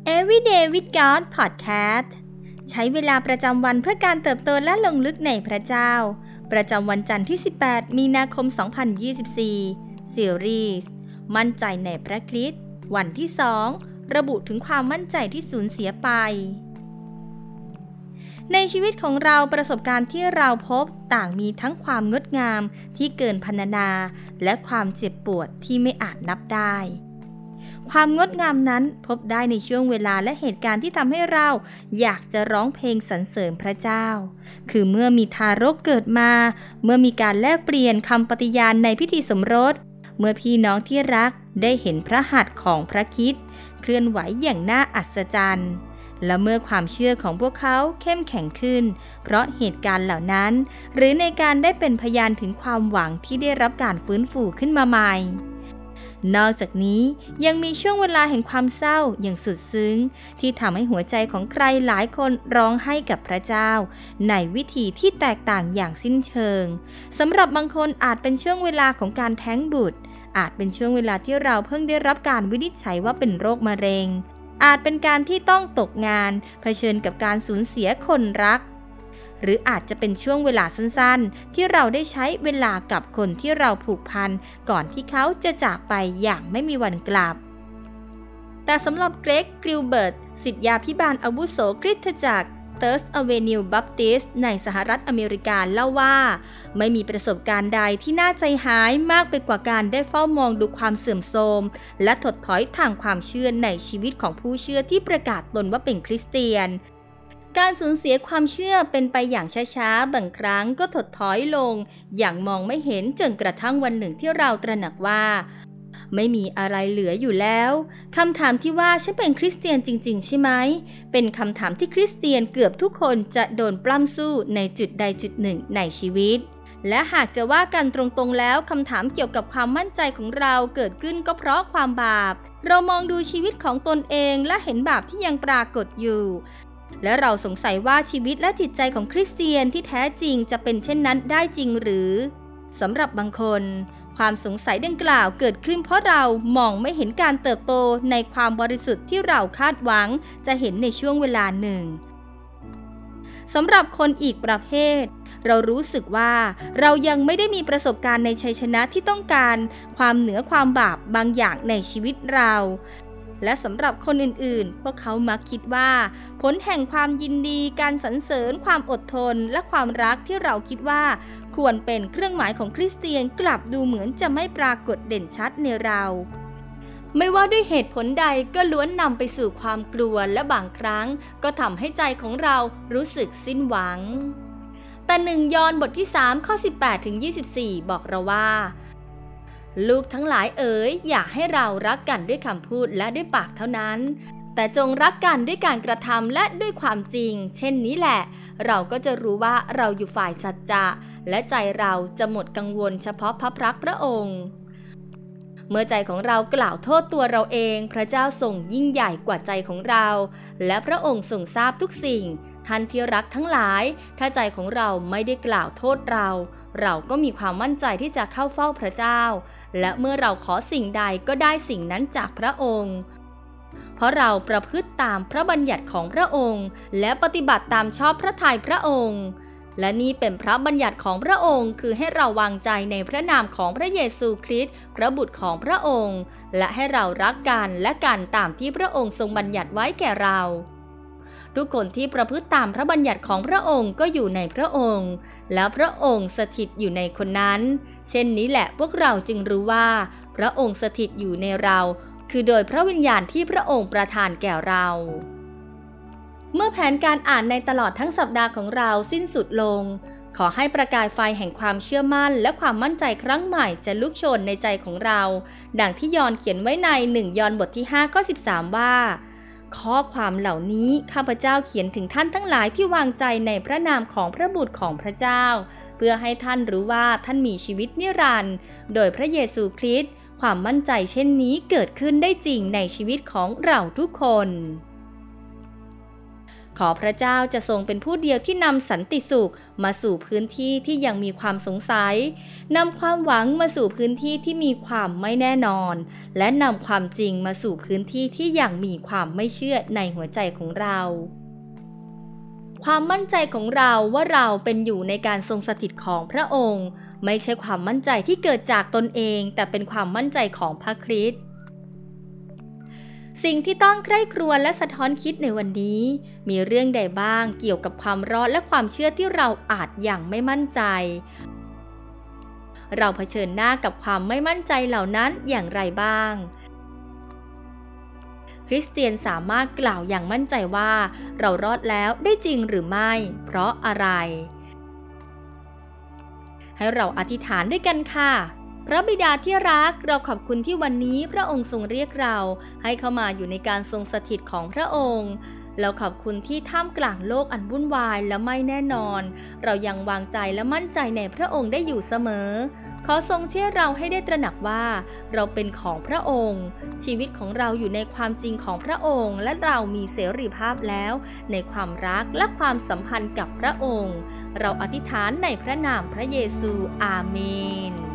Everyday with God Podcast ใช้เวลาประจำวันเพื่อการเติบโตและลงลึกในพระเจ้าประจำวันจันทร์ที่18มีนาคม2024ซีรีส์มั่นใจในพระคริสต์วันที่2ระบุถึงความมั่นใจที่สูญเสียไปในชีวิตของเราประสบการณ์ที่เราพบต่างมีทั้งความงดงามที่เกินพรรณนาและความเจ็บปวดที่ไม่อาจนับได้ความงดงามนั้นพบได้ในช่วงเวลาและเหตุการณ์ที่ทำให้เราอยากจะร้องเพลงสรรเสริญพระเจ้าคือเมื่อมีทารกเกิดมาเมื่อมีการแลกเปลี่ยนคำปฏิญาณในพิธีสมรสเมื่อพี่น้องที่รักได้เห็นพระหัตถ์ของพระคริสต์เคลื่อนไหวอย่างน่าอัศจรรย์และเมื่อความเชื่อของพวกเขาเข้มแข็งขึ้นเพราะเหตุการณ์เหล่านั้นหรือในการได้เป็นพยานถึงความหวังที่ได้รับการฟื้นฟูขึ้นมาใหม่นอกจากนี้ยังมีช่วงเวลาแห่งความเศร้าอย่างสุดซึ้งที่ทำให้หัวใจของใครหลายคนร้องไห้กับพระเจ้าในวิธีที่แตกต่างอย่างสิ้นเชิงสำหรับบางคนอาจเป็นช่วงเวลาของการแท้งบุตรอาจเป็นช่วงเวลาที่เราเพิ่งได้รับการวินิจฉัยว่าเป็นโรคมะเร็งอาจเป็นการที่ต้องตกงานเผชิญกับการสูญเสียคนรักหรืออาจจะเป็นช่วงเวลาสั้นๆที่เราได้ใช้เวลากับคนที่เราผูกพันก่อนที่เขาจะจากไปอย่างไม่มีวันกลับแต่สำหรับเกรก กิลเบิร์ตศิษยาภิบาลอาวุโสคริสตจักรเทิร์สอเวนิวบัพติสต์ในสหรัฐอเมริกาเล่าว่าไม่มีประสบการณ์ใดที่น่าใจหายมากไปกว่าการได้เฝ้ามองดูความเสื่อมโทรมและถดถอยทางความเชื่อในชีวิตของผู้เชื่อที่ประกาศตนว่าเป็นคริสเตียนการสูญเสียความเชื่อเป็นไปอย่างช้าๆบางครั้งก็ถดถอยลงอย่างมองไม่เห็นจนกระทั่งวันหนึ่งที่เราตระหนักว่าไม่มีอะไรเหลืออยู่แล้วคำถามที่ว่าฉันเป็นคริสเตียนจริงๆใช่ไหมเป็นคำถามที่คริสเตียนเกือบทุกคนจะโดนปล้ำสู้ในจุดใดจุดหนึ่งในชีวิตและหากจะว่ากันตรงๆแล้วคำถามเกี่ยวกับความมั่นใจของเราเกิดขึ้นก็เพราะความบาปเรามองดูชีวิตของตนเองและเห็นบาปที่ยังปรากฏอยู่และเราสงสัยว่าชีวิตและจิตใจของคริสเตียนที่แท้จริงจะเป็นเช่นนั้นได้จริงหรือสำหรับบางคนความสงสัยดังกล่าวเกิดขึ้นเพราะเรามองไม่เห็นการเติบโตในความบริสุทธิ์ที่เราคาดหวังจะเห็นในช่วงเวลาหนึ่งสำหรับคนอีกประเภทเรารู้สึกว่าเรายังไม่ได้มีประสบการณ์ในชัยชนะที่ต้องการความเหนือความบาปบางอย่างในชีวิตเราและสำหรับคนอื่นๆพวกเขามักคิดว่าผลแห่งความยินดีการสรรเสริญความอดทนและความรักที่เราคิดว่าควรเป็นเครื่องหมายของคริสเตียนกลับดูเหมือนจะไม่ปรากฏเด่นชัดในเราไม่ว่าด้วยเหตุผลใดก็ล้วนนำไปสู่ความกลัวและบางครั้งก็ทำให้ใจของเรารู้สึกสิ้นหวังแต่1 ยอห์นบทที่3ข้อ18ถึง24บอกเราว่าลูกทั้งหลายเอ๋ยอย่าให้เรารักกันด้วยคำพูดและด้วยปากเท่านั้นแต่จงรักกันด้วยการกระทำและด้วยความจริงเช่นนี้แหละเราก็จะรู้ว่าเราอยู่ฝ่ายสัจจะและใจเราจะหมดกังวลเฉพาะพระพักตร์พระองค์เมื่อใจของเรากล่าวโทษตัวเราเองพระเจ้าทรงยิ่งใหญ่กว่าใจของเราและพระองค์ทรงทราบทุกสิ่งท่านที่รักทั้งหลายถ้าใจของเราไม่ได้กล่าวโทษเราก็มีความมั่นใจที่จะเข้าเฝ้าพระเจ้าและเมื่อเราขอสิ่งใดก็ได้สิ่งนั้นจากพระองค์เพราะเราประพฤติตามพระบัญญัติของพระองค์และปฏิบัติตามชอบพระทัยพระองค์และนี่เป็นพระบัญญัติของพระองค์คือให้เราวางใจในพระนามของพระเยซูคริสต์พระบุตรของพระองค์และให้เรารักกันและกันตามที่พระองค์ทรงบัญญัติไว้แก่เราทุกคนที่ประพฤติตามพระบัญญัติของพระองค์ก็อยู่ในพระองค์และพระองค์สถิตอยู่ในคนนั้นเช่นนี้แหละพวกเราจึงรู้ว่าพระองค์สถิตอยู่ในเราคือโดยพระวิญญาณที่พระองค์ประทานแก่เราเมื่อแผนการอ่านในตลอดทั้งสัปดาห์ของเราสิ้นสุดลงขอให้ประกายไฟแห่งความเชื่อมั่นและความมั่นใจครั้งใหม่จะลุกโชนในใจของเราดังที่ยอห์นเขียนไว้ใน1 ยอห์นบทที่5ข้อ13ว่าข้อความเหล่านี้ข้าพเจ้าเขียนถึงท่านทั้งหลายที่วางใจในพระนามของพระบุตรของพระเจ้าเพื่อให้ท่านรู้ว่าท่านมีชีวิตนิรันดร์โดยพระเยซูคริสต์ความมั่นใจเช่นนี้เกิดขึ้นได้จริงในชีวิตของเราทุกคนขอพระเจ้าจะทรงเป็นผู้เดียวที่นำสันติสุขมาสู่พื้นที่ที่ยังมีความสงสัยนำความหวังมาสู่พื้นที่ที่มีความไม่แน่นอนและนำความจริงมาสู่พื้นที่ที่ยังมีความไม่เชื่อในหัวใจของเราความมั่นใจของเราว่าเราเป็นอยู่ในการทรงสถิตของพระองค์ไม่ใช่ความมั่นใจที่เกิดจากตนเองแต่เป็นความมั่นใจของพระคริสต์สิ่งที่ต้องใคร่ครวญและสะท้อนคิดในวันนี้มีเรื่องใดบ้างเกี่ยวกับความรอดและความเชื่อที่เราอาจยังไม่มั่นใจเราเผชิญหน้ากับความไม่มั่นใจเหล่านั้นอย่างไรบ้างคริสเตียนสามารถกล่าวอย่างมั่นใจว่าเรารอดแล้วได้จริงหรือไม่เพราะอะไรให้เราอธิษฐานด้วยกันค่ะพระบิดาที่รักเราขอบคุณที่วันนี้พระองค์ทรงเรียกเราให้เข้ามาอยู่ในการทรงสถิตของพระองค์เราขอบคุณที่ท่ามกลางโลกอันวุ่นวายและไม่แน่นอนเรายังวางใจและมั่นใจในพระองค์ได้อยู่เสมอขอทรงเชื่อเราให้ได้ตระหนักว่าเราเป็นของพระองค์ชีวิตของเราอยู่ในความจริงของพระองค์และเรามีเสรีภาพแล้วในความรักและความสัมพันธ์กับพระองค์เราอธิษฐานในพระนามพระเยซูอาเมน